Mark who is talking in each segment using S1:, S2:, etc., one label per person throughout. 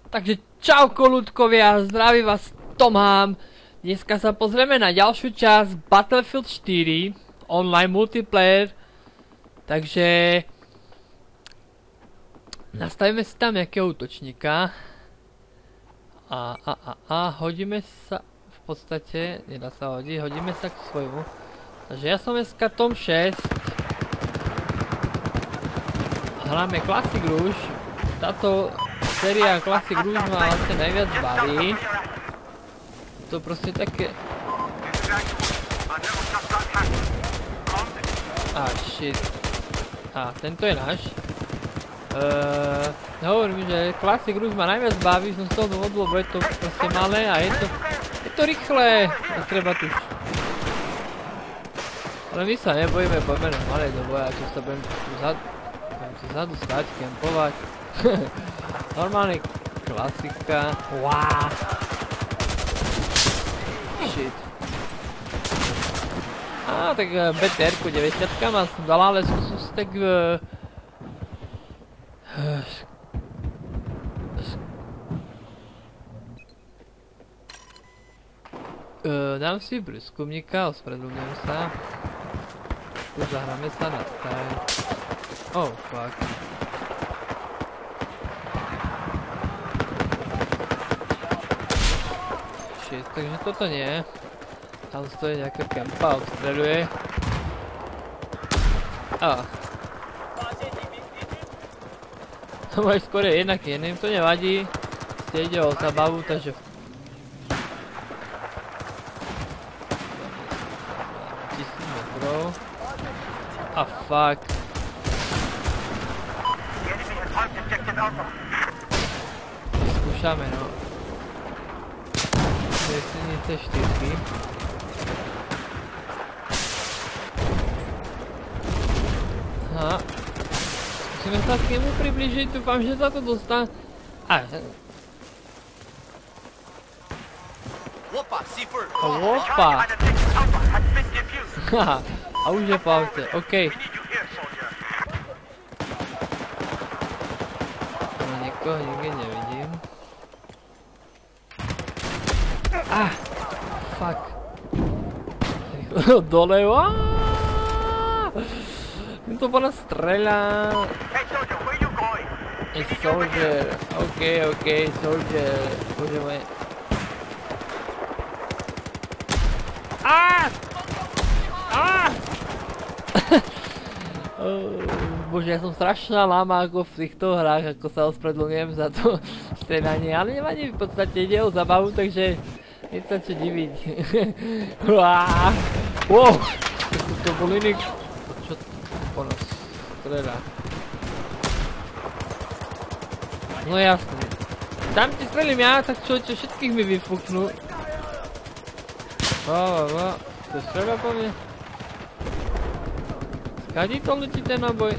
S1: Takže čauko ľudkovia, zdraví vás Tomám. Dneska sa pozrieme na ďalšiu časť Battlefield 4 online multiplayer. Takže nastavíme si tam nejakého útočníka. Hodíme sa, v podstate, nedá sa hodiť, hodíme sa k svojmu. Takže ja som dneska Tom 6. Hráme Classic Rouge. Táto séria Classic Rouge ma vlastne najviac baví. To proste také... Shit. Tento je náš. Hovorím, že Classic Rouge ma najviac baví, som z toho dôvodu, lebo je to proste malé a je to rýchle. Treba tu... Ale my sa nebojíme, poďme na malé do boja, čo sa budem tu zadu stať, kempovať. Normálne klasika. Wow. Shit. Tak BTR-ku 90 ma som dala, ale som tak dám si průzkumníka, ospravedlňujem sa. Zahráme sa na style. Oh, fuck. Shit, takže toto nie. Tam stojí nejaká kempa, obstreľuje. To máš skôr jednak jedným, to nevadí. Ste ide o zabavu, takže... Fuck. Skúšame, no. Vesenice 4. Musíme sa k nemu priblížiť, dúfam, že sa to dostane. Opa! A už je po aute, okej. Nikoho nikde nevidím. Fuck. Dole, to po nás streľa. Soldier, okej, soldier. Bože moje. Bože, ja som strašná lama ako v týchto hrách, ako sa ospravedlňujem za to streľanie, ale nevadí, v podstate ide o zabavu, takže nie sa čo diviť. Wow, to bol iný... Čo po nás streľa? No jasne. Tam ti strelím ja, tak čo všetkých mi vyfúknú. To streľa po mne? Skadí to letí ten naboj?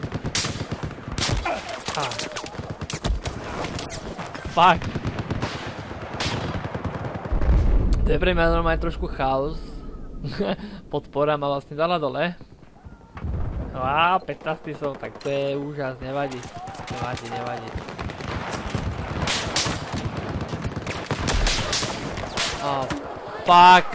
S1: Fuck. To je pre mňa normálne trošku chaos. Podpora ma vlastne dala dole. 15 som, tak to je úžas, nevadí. Nevadí. Fuck.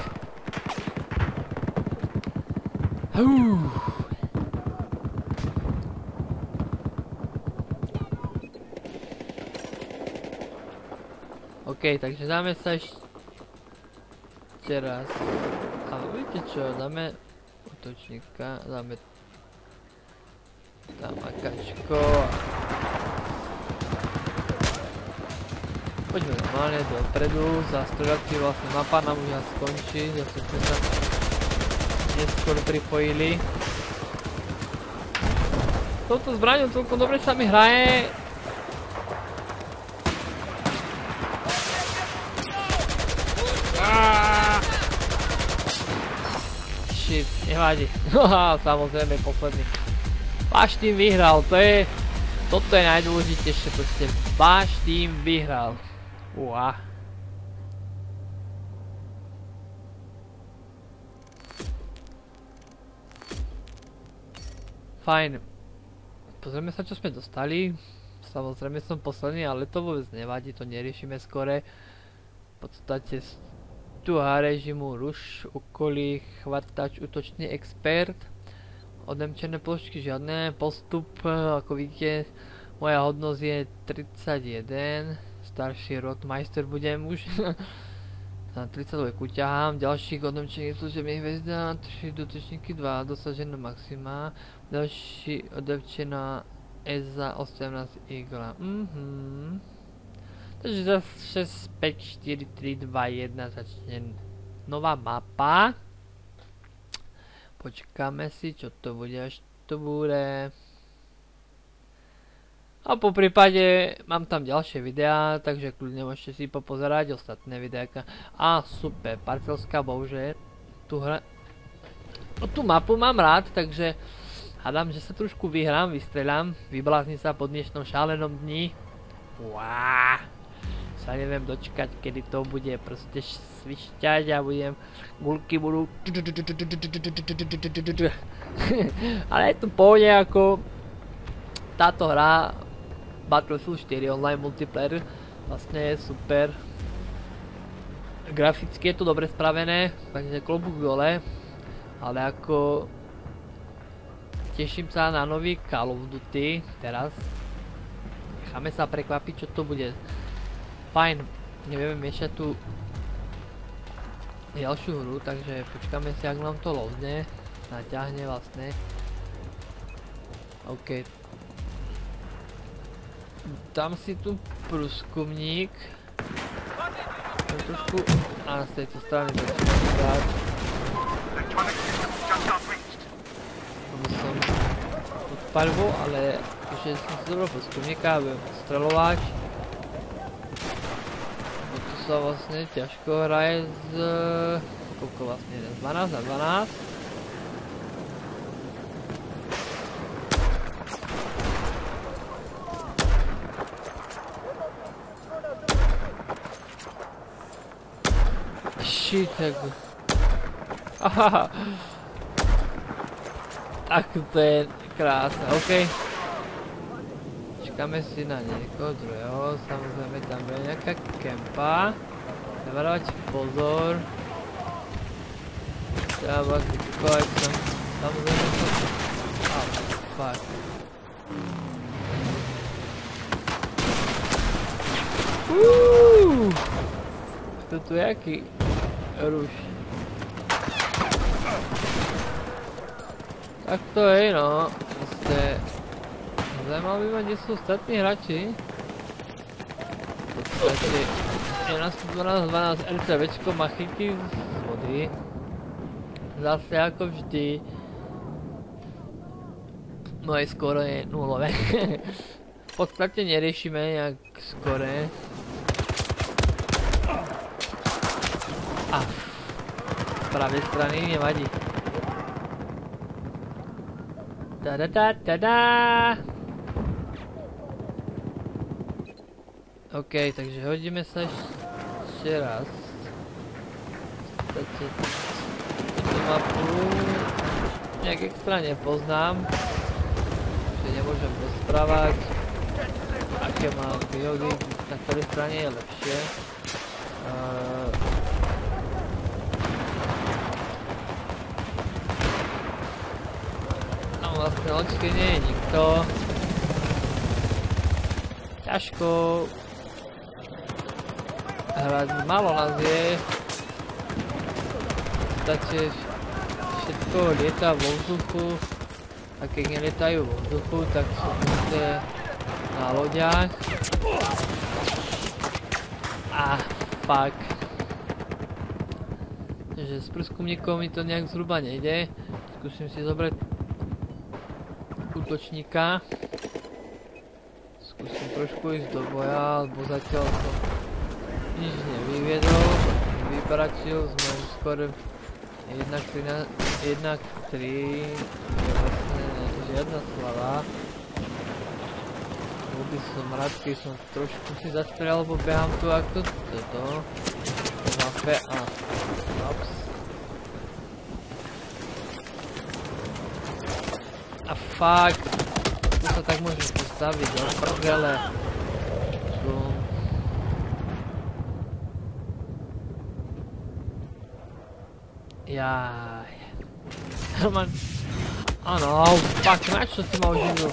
S1: OK, takže dáme sa ešte raz. Viete čo, dáme útočníka, dáme tam akačko. Poďme normálne dopredu, zastrelať si vlastne mapa nám už skončí, zase sme sa neskôr pripojili. Touto zbraňou celkom dobre sa mi hraje. Shit, nevadí. Samozrejme posledný. Váš tým vyhral, toto je najdôležitejšie, proste váš tým vyhral. Fajn. Pozrieme sa, čo sme dostali. Samozrejme som posledný, ale to vôbec nevadí, to neriešime skore. V podstate stuha režimu, ruš, okolí, chvatač, útočný expert. Odemčené plošky žiadne, postup, ako vidíte, moja hodnosť je 31, starší Rotmeister budem už. Na 32 ťahám, ďalších odemčených služebných hviezda, 3 dotyčníky 2, dosažené maxima, ďalší odemčená EZA 18 igla. Takže za 6, 5, 4, 3, 2, 1 začne nová mapa. Počkáme si, čo to bude, až to bude. A po prípade mám tam ďalšie videá, takže kľudne môžete si popozerať ostatné videáka. A super, parcelská bože. Tú mapu mám rád, takže hádam, že sa trošku vyhrám, vystreľam. Vybláznim sa po dnešnom šalenom dni. Uááá. Sa neviem dočkať, kedy to bude proste svišťať a gulky budú ale je to pohode, ako táto hra Battlefield 4 online multiplayer vlastne je super. Graficky je to dobre spravené, takže klobúk dole, ale ako teším sa na nový Call of Duty teraz. Necháme sa prekvapiť, čo to bude. Fajn, nevieme miešať tú ďalšiu hru, takže počkáme si, ak nám to loadne, naťahne vlastne. OK. Dám si tu prúskumník. Trošku, a z tejto strany začnem dať. Lebo som pod paľbou, ale keďže som si zobral prúskumníka a budem streľovať. Sa vlastne ťažko hraje z... koľko vlastne je? 12 na 12. Shit, tak... Ahaha. Tak to je krásne, okej. Čakáme si na niekoho druhého, samozrejme tam bude nejaká kempa. Treba dávať pozor. Treba kúkovať som, samozrejme som... fuck. To tu je aký ruš. Tak to je, no. Proste... Zajímavé by ma, kde sú ostatní hráči. V podstate 11, 12, 12 RCVčko má chytí z vody. Zase ako vždy. Moje skoro je nulové. V podstate neriešime nejak skore. A z pravej strany nevadí. Tadadadada. OK, takže hodíme sa ešte raz. Túto mapu nejak extra nepoznám, že nemôžem rozprávať, aké mám výhody, na ktorej strane je lepšie. No vlastne loďke nie je nikto. Ťažko hrať, málo nás je. V podstate všetko lieta vo vzduchu a keď nelietajú vo vzduchu, tak sú proste na loďach. Fuck. Takže s prúskumníkom mi to nejak zhruba nejde. Skúsim si zobrať útočníka. Skúsim trošku ísť do boja, lebo zatiaľ som nič nevyviedol. Vypračil sme skôr 1-3, vlastne žiadna slava. Bol by som rád, keď som trošku si zastrel, lebo behám tu ako toto. Mape a... Ups. A fuck. Tu sa tak môžem postaviť do prdele. Jaj. Roman. Áno, fuck, na čo si ma uživil?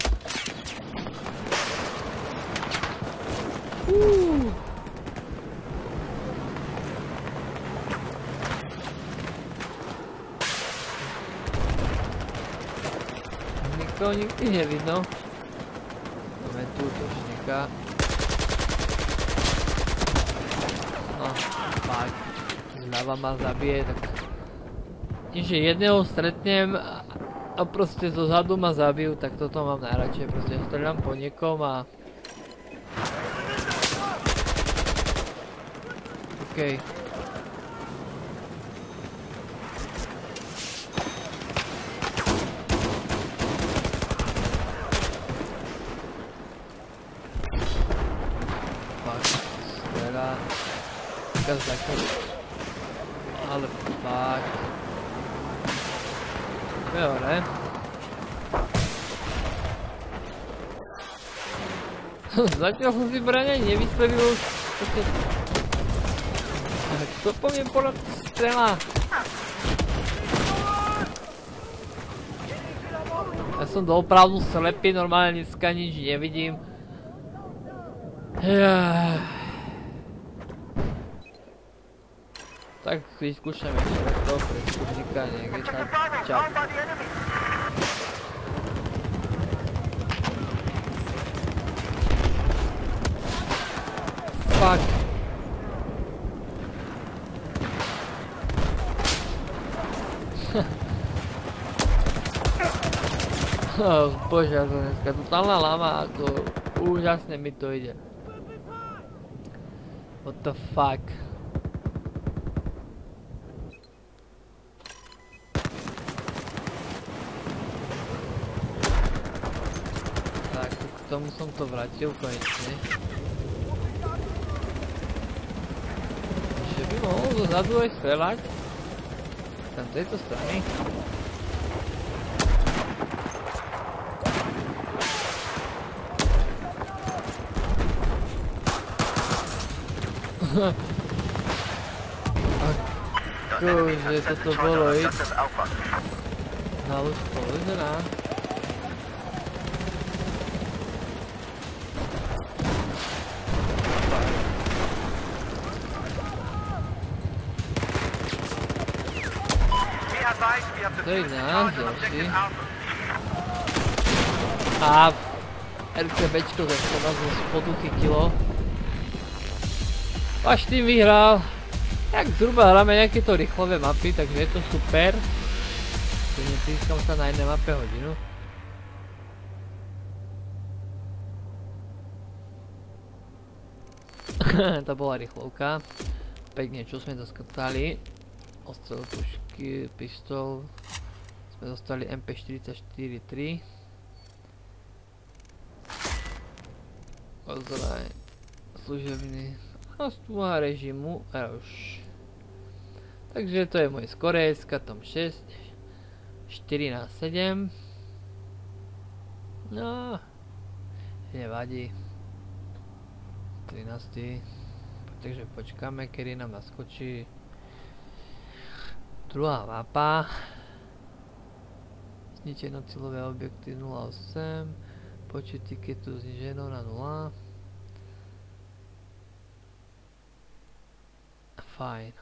S1: Nikoho nikdy nevidno. Máme tu útočníka. No, fuck. Zľava ma zabije, tak... Čiže jedného stretnem a proste zo zadu ma zabijú, tak toto mám najradšej. Proste streľam po niekom a... Okej. Fuck, streľa... Takaz takto... Ale fuck... Dobre. Zatiaľ som si braňa nevystrelil už. Kto po mne podľa strela? Ja som doopravdu slepý, normálne dneska nič nevidím. Tak vyskúšame ešte toho preskúšnika niekde tam čap. Fuck. Oh, bože, ja som dneska totálna lama, ako úžasne mi to ide. What the fuck. Tak, k tomu som to vrátil konečne. Ešte by mohol dozadu aj strelať. Tam tejto strany. Akože toto bolo ísť na ľudskú povedená. To je náš ďalší. A RCBčko zase nás zo spodu chytilo. Váš tým vyhral. Tak zhruba hráme nejaké to rýchlové mapy, takže je to super. Nepískam sa na jednej mape hodinu. To bola rýchlovka. Pekne, čo sme doskatali. Ostrel pušky, pistol. Sme dostali MP44-3. Ozraj. Služebný. Stúha režimu už. Takže to je môj skorejska, tom 6 4/7. No nevadí. 13. Takže počkáme, kedy nám naskočí druhá mapa. Zničené cieľové objekty 08. Počet tiketu zniženo na 0. Fajn.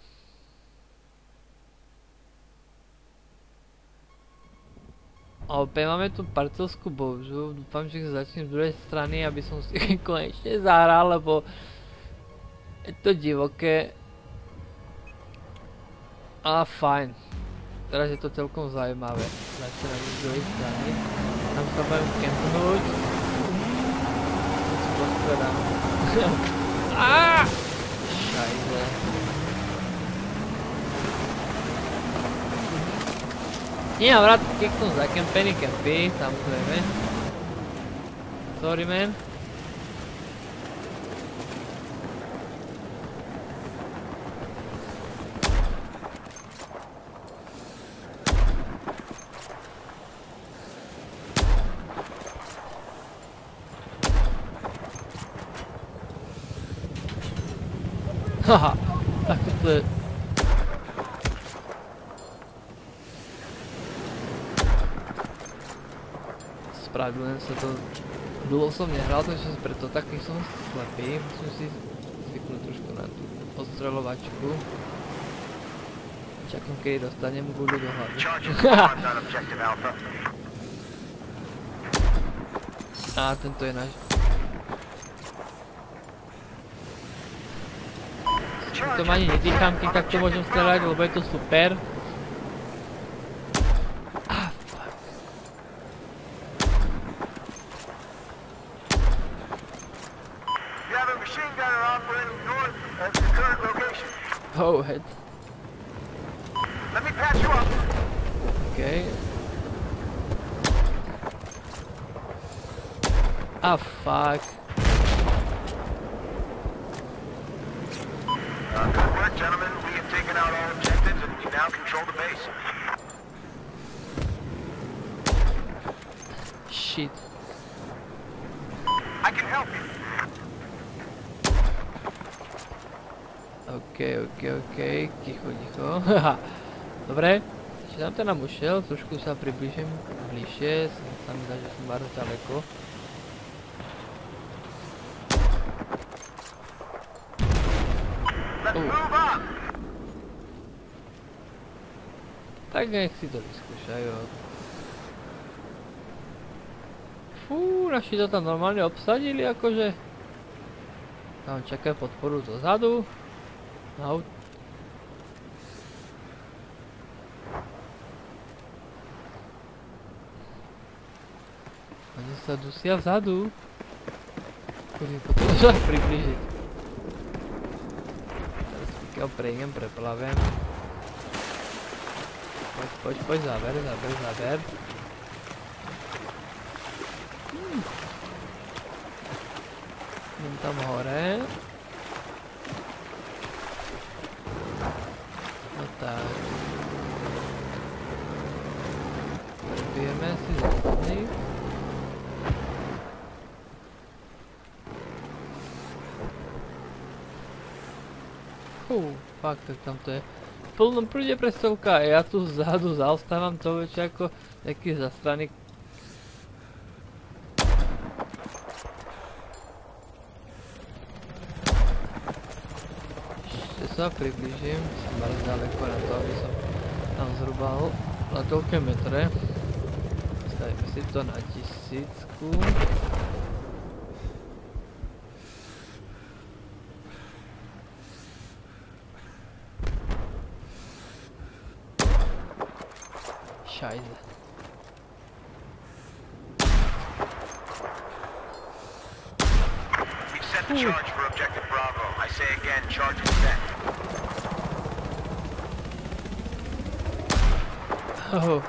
S1: A opäť máme tu parcelskú božu. Dúfam, že začnem z druhej strany, aby som si konečne zahral, lebo je to divoké. A fajn. Teraz je to celkom zaujímavé. Začínam z druhej strany. Tam sa budem kempnúť. Aaaa! Šajze. Nie mám rád kiknúť za kempeny kempy, samozrejme. Sorry man. Haha, ako to je... Spravedlňujem sa to... Dlho som nehral, takže preto taký som slepý. Musím si zvyknúť trošku na tú ostreľovačku. Čakám, kedy dostanem guľu do hlavy. Á, tento je náš. To ma ani nedýcham, keď takto môžem strelať, lebo je to super. Oh, head.
S2: Let me patch you up.
S1: Okay. Ah, fuck.
S2: Good work, gentlemen. We have taken out all objectives and we now control the base.
S1: Shit.
S2: I can help you.
S1: OK, ticho. Dobre, ešte tam teda ušiel, trošku sa približím bližšie, sa mi zdá, že som bardzo ďaleko. Tak nech si to vyskúšajú. Fú, naši to tam normálne obsadili, akože. Tam čakajú podporu dozadu. Out. Oni sa dusia vzadu. Kurím, potom sa priblížiť. Teraz pokiaľ prejdem, preplavem. Poď, záber. Idem tam hore. No tak. Prebijeme si zastný. Fakt, tak tam to je v plnom prúde prestovka a ja tu vzadu zaostávam to väčšie ako nejaký zastraný. Ešte sa priblížim, som bardzo ďaleko na to, aby som tam zhruba na toľké metre. Stavíme si to na 1000. Scheiße.
S2: We've set the charge for objective Bravo. I say again, charge is set.
S1: Oh.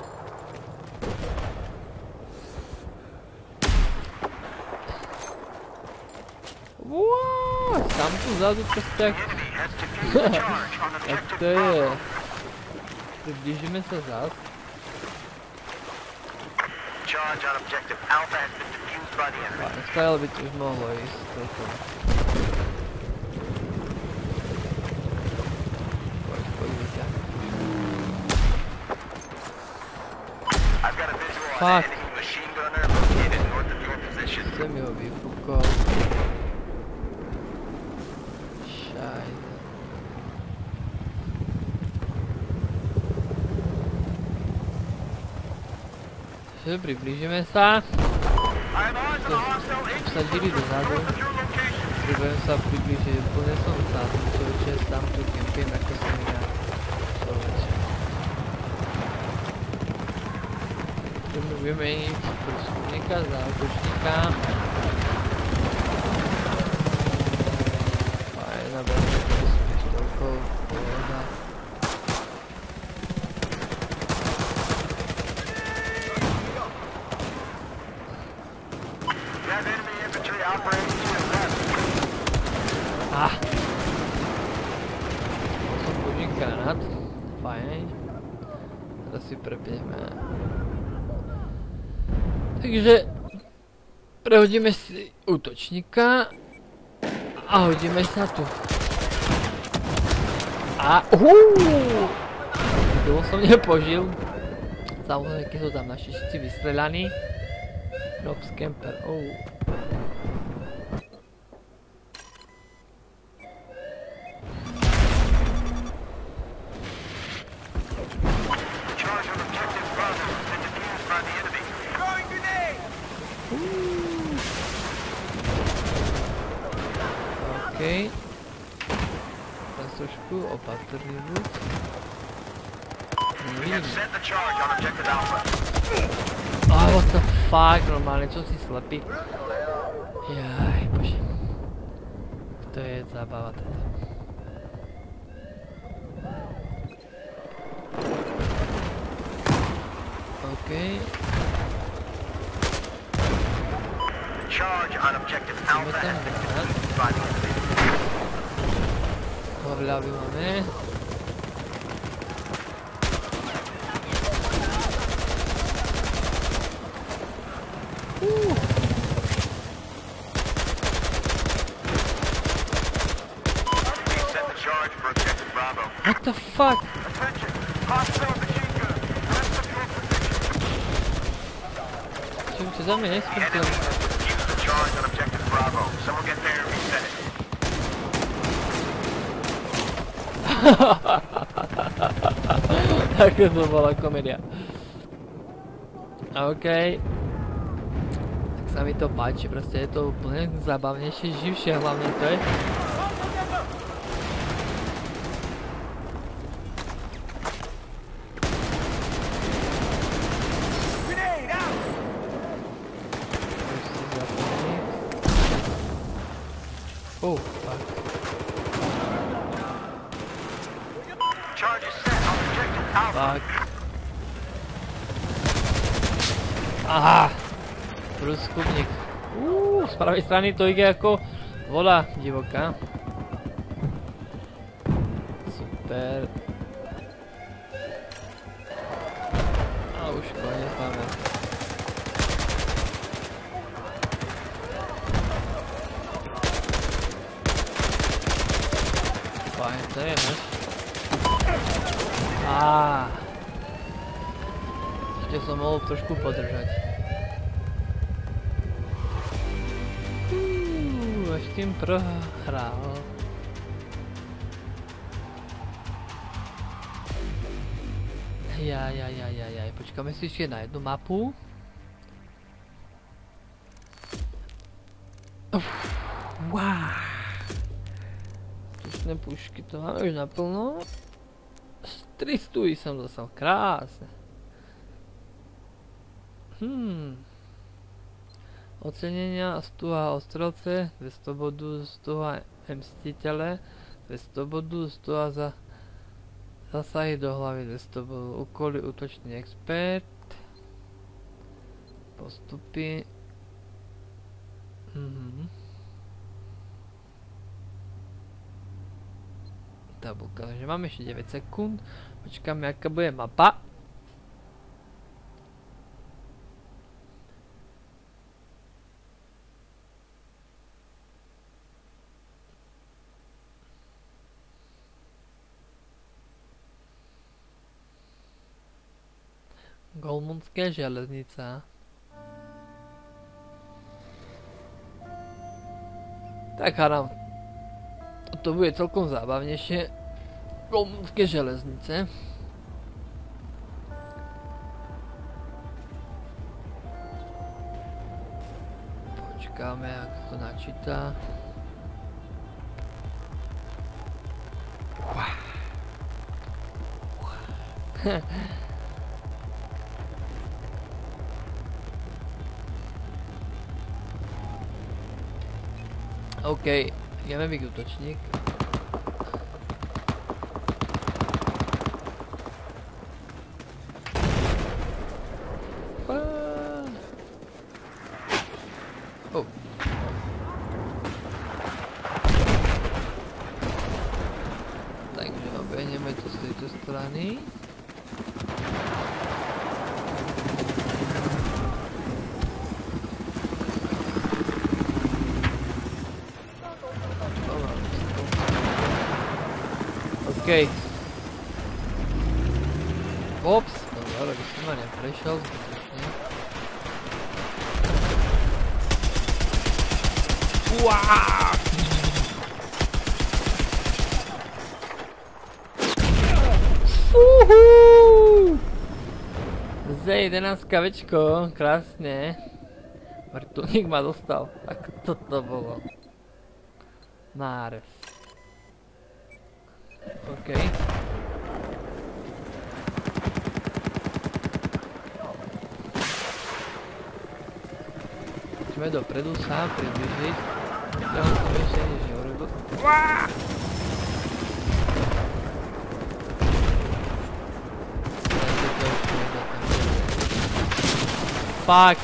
S1: What? Tam tu vzadu prostě jak... Jak to je? Přiblížíme se zas.
S2: Charge on objective Alpha has been defused by the enemy.
S1: Stále by to už mohlo ísť toto. Poď, víte.
S2: I've got a visual on
S1: Fuck.
S2: an enemy machine gunner located north of your position.
S1: Jsem ho vyfúkol. Šajde. Takže priblížime sa. Vsadili dozadu. Potrebujem sa priblížiť, úplne som vzadu, človeče, sám tu kempiem, ako som ja. Človeče. Chceme vymeniť prskúvnika za útočníka. Fajn, naberme to s pištolkou, pohoda. Som budík granát. Fajn. Teraz si prebiehme. Takže prehodíme si útočníka a hodíme sa tu. A to som nepožil. Samozrejme, keď sú tam naši všetci vystrelaní. Rob Scamper,
S2: Charge on objective Bravo has been defused by the enemy. Throwing grenade!
S1: Okej. Teraz trošku opatrný buď.
S2: We have set the charge on objective Alpha.
S1: What the fuck, normálne, čo si slepý? Jaj, bože. To je zábava teda. Okej.
S2: Charge on objective Alpha has been defused by the enemy.
S1: Horľavy máme.
S2: Set the charge for objective Bravo.
S1: What the fuck?
S2: Attention! Hostile machine gun! Rest of your position!
S1: Čo za mňa
S2: The enemy
S1: nesprtil?
S2: has defused the charge on objective Bravo. Someone get there and reset it.
S1: Taká to bola komédia. OK. Tak sa mi to páči, proste je to úplne zábavnejšie, živšie hlavne to je.
S2: Grenade out!
S1: Fuck.
S2: Charge is set on objective Alpha.
S1: Fuck. Aha! Prúskupník. Z pravej strany to ide ako voda divoká. Super. A už koniec máme. Fajn, to je než. Ešte som mohol trošku podržať. Až tým prohral. Jaj, počkáme si ešte na jednu mapu. Wow. Tučné pušky, to máme už naplno. 300 som dostal, krásne. Ocenenia Stuha Ostrelce, 200 bodů Stuha Mstitele, 200 bodů Stuha za zasahy do hlavy, 200 bodů úkoly útočný expert, postupy. Tabulka, takže máme ešte 9 sekúnd, počkáme aká bude mapa. Golmundská železnica. Tak hádam, to bude celkom zábavnejšie. Golmundské železnice. Počkáme, ako to načíta. OK, ideme byť útočník. Takže obehneme to z tejto strany. Okej. Ops, dobre, by som ma neprešiel zbytočne. Uaaaaaa! Fúhú! Z11 kavečko, krásne. Vrtulník ma dostal, tak toto bolo. Náres. OK. Ideme dopredu sa približiť. Ja som ešte nič neurobil. Fuck!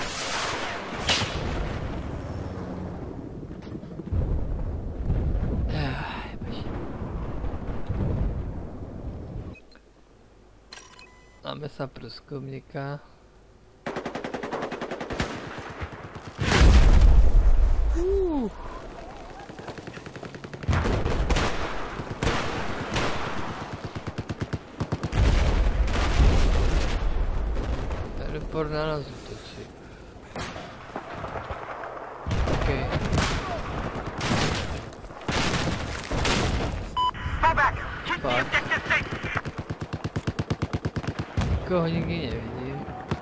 S1: Máme sa prúskumníka. Teleport na nás útočí. Okej. Fuck. Nikoho nikdy nevidím.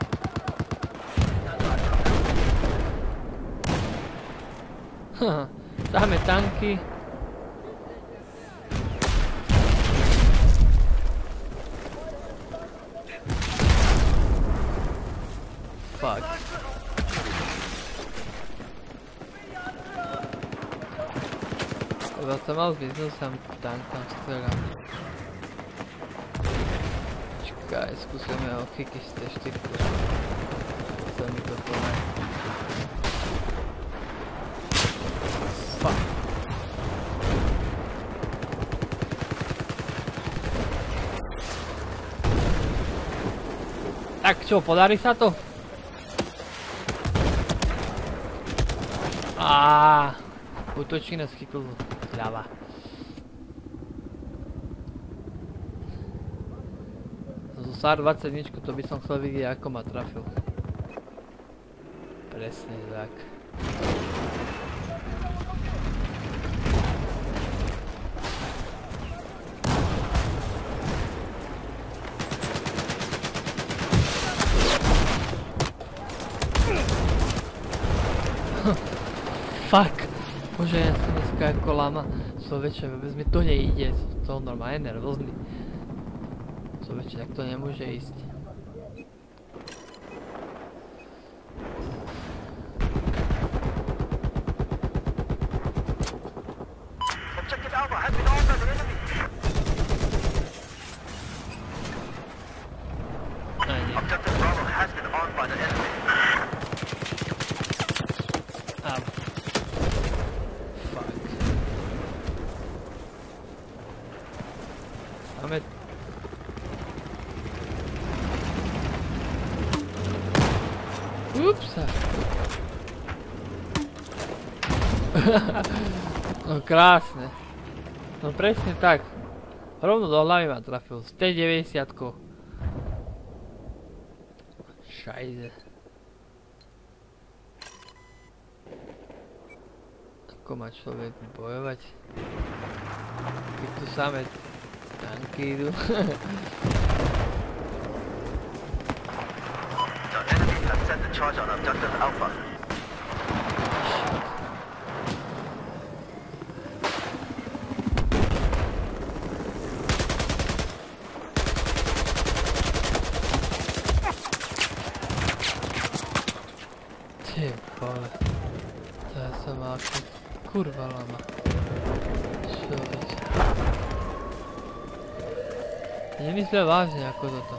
S1: Haha, dáme tanky. Fuck. Lebo som mal zbyznúť sám tankom strelám. Čakaj, skúsime ho chytiť z tej štyrku. Chcel mi to pomáť. Fuck. Tak čo, podarí sa to? Útočník nás chytol zľava. Zo SAR 21 to by som chcel vidieť, ako ma trafil. Presne tak. Fuck! Bože, ja som dneska ako lama. Človeče, vôbec mi to nejde. Som normálne nervózny. Človeče, tak to nemôže ísť. Upsa. No krásne. No presne tak. Rovno do hlavy ma trafil. Z tej 90-ko. Šajze. Ako má človek bojovať? Keď tu samé tanky idú.
S2: Send the charge on objective Alpha.
S1: Ty vole. To ja som mal kurva lama. Človeč. Nemyslel vážne ako toto.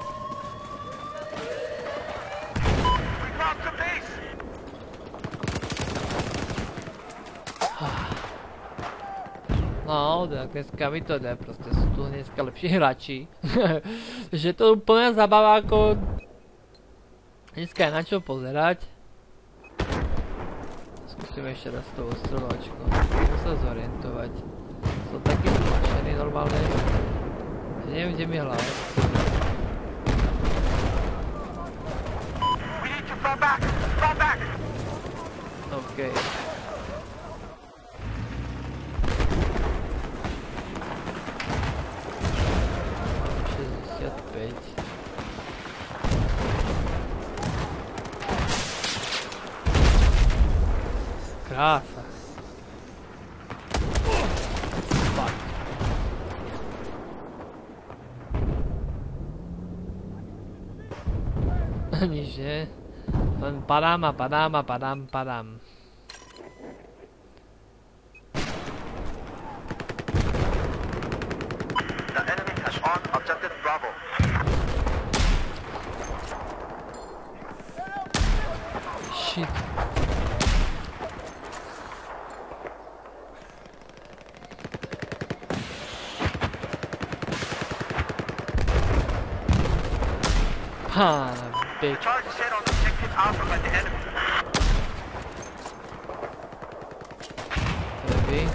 S1: No, tak dneska mi to jde, proste sú tu dneska lepší hráči. Že to je úplná zabava, ako... Dneska je na čo pozerať. Skúsime ešte raz tou ostreľovačkou. Musím sa zorientovať. Som taký zmašený normálne. neviem, kde mi hlava.
S2: We need to fall back! Fall back!
S1: OK. Krása. Fuck. Nič, nie? Len padám a padám a padám.
S2: The enemy has on objective Bravo.
S1: Shit. Pána, bitch.
S2: Charge is set on objective Alpha by the enemy.
S1: Heavy.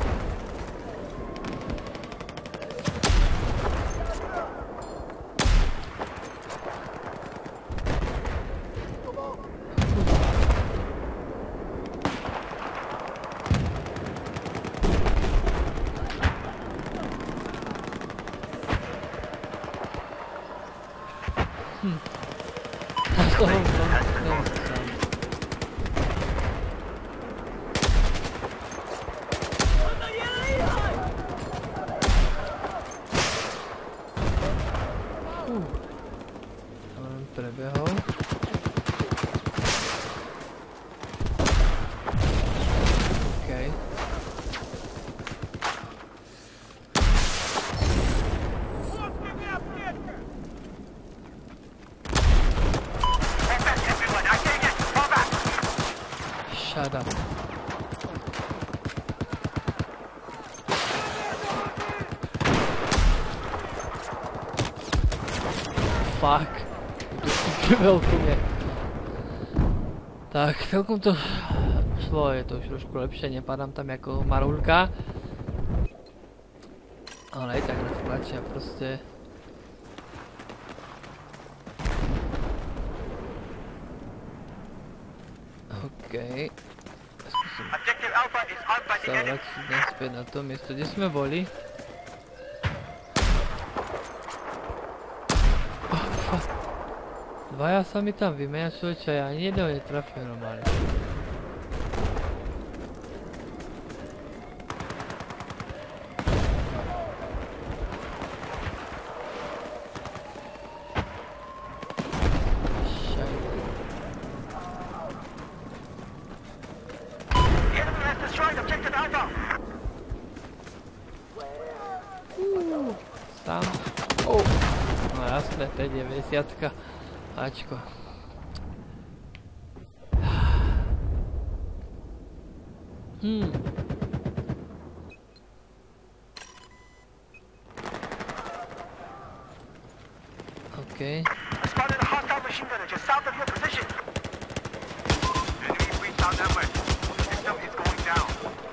S1: Prebehol. OK. Shut up. Fuck. Veľkú mne. Tak, celkom to šlo, je to už trošku lepšie, nepadám tam ako marulka. Ale aj tak nás tlačia proste. OK. Skúsim sa vrátiť naspäť na to miesto, kde sme boli. Dvaja sa mi tam vymenia človeča, ja ani jedného netrafím normálne. Tam. Oh. No jasné, to je 90-ka. Ačko. Okay.
S2: I spotted a hostile machine gunner just south of your position. Enemy breach out that way. System is going down.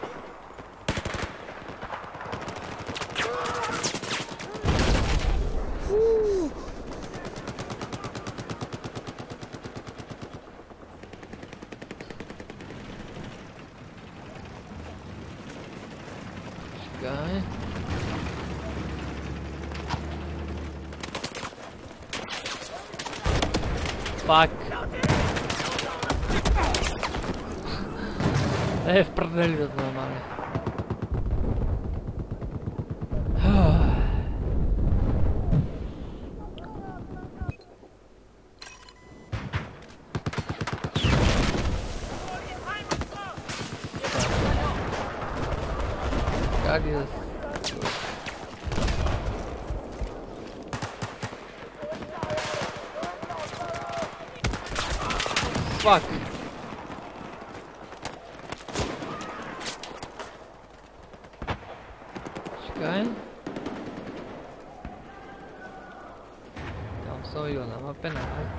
S1: Guy. Fuck. To je v prdeli to normálne. God is... Fuck. Čakaj. Tam som videl na mape, nahoj.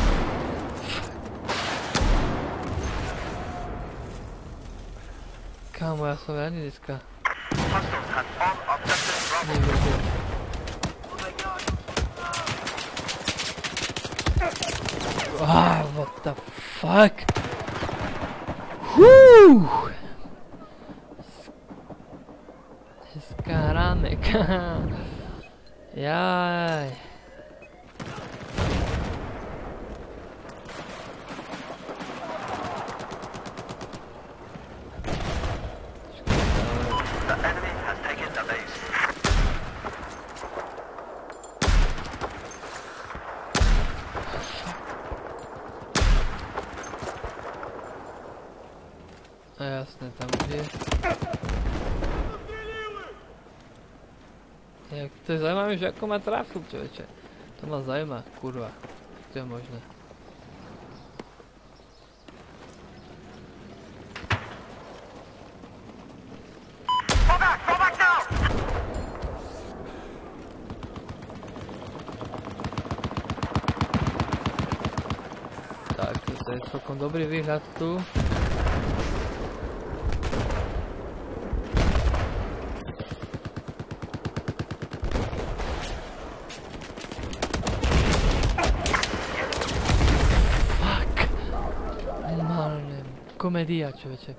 S1: OK. Kámo, ja som ani dneska
S2: Hostiles have all objectives Bravo.
S1: nevedel. What the fuck? Dneska hráme, Jaj.
S2: The enemy has taken the base.
S1: A jasné, tam je. To je zaujímavé, že ako ma trafil, človeče. To ma zaujíma, kurva. To je možné.
S2: Fall back now!
S1: Tak, to je celkom dobrý výhľad tu. Komédia, človeče.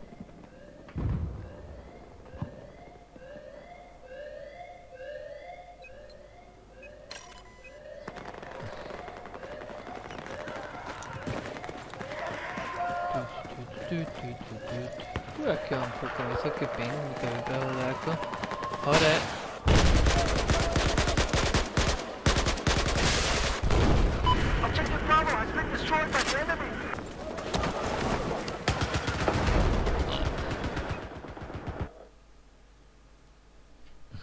S1: Jaký mám celkom vysoký ping, mi to vybehlo nejako. Hore!
S2: Objective Bravo has been destroyed by the enemy.